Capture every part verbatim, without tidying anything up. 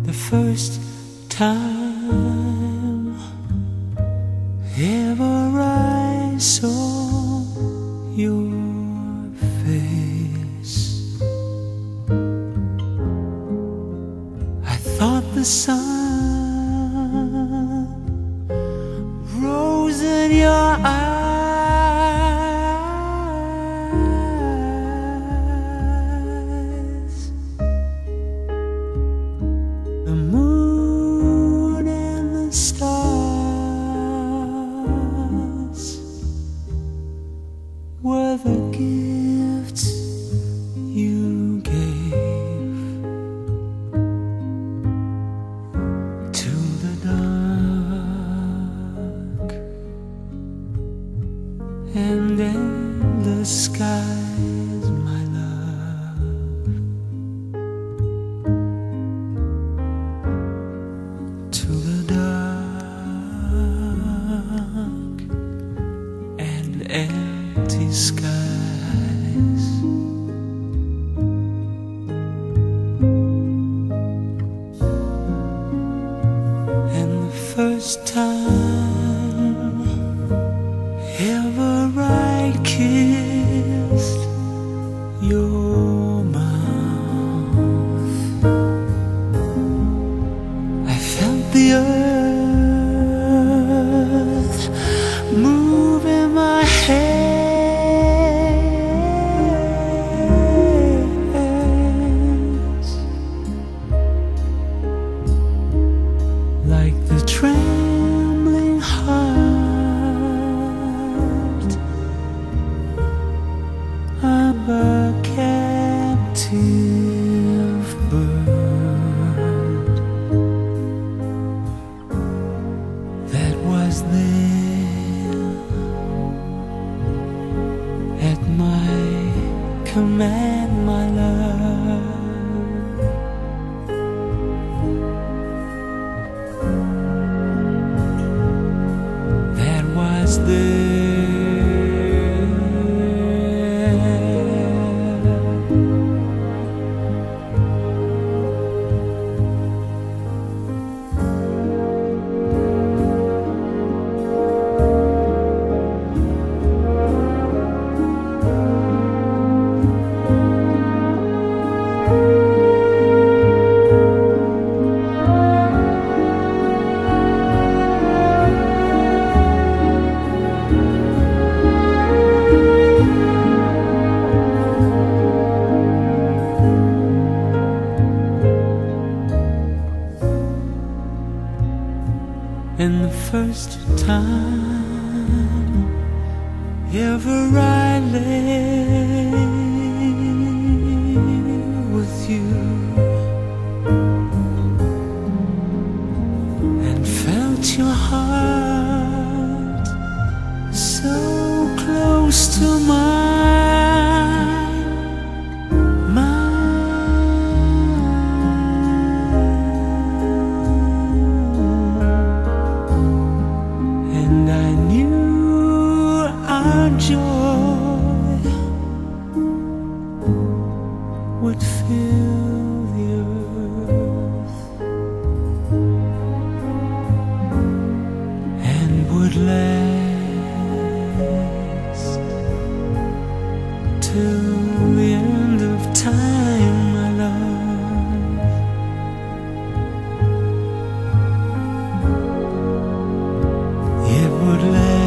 the first time ever I saw your face. I thought the sun rose in your eyes. The moon and the stars were the gifts you gave to the dark and endless skies, my love. To the dark and empty skies. And the first time ever I kissed your mouth, I felt the earth move in my hands, like the trembling heart of a captive bird that was there at my command, my love. That was there. And the first time ever I lay with you and felt your heart so close to mine, and I knew our joy would fill the earth and would last till the end of time, my love. It would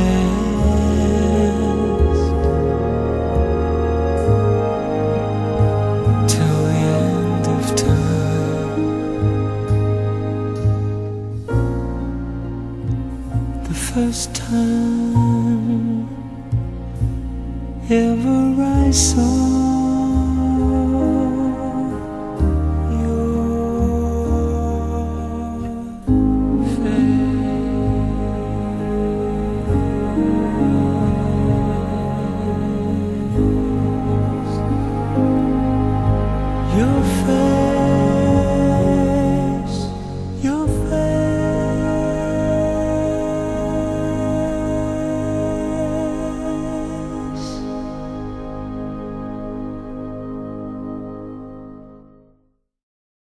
last till the end of time. The first time ever I saw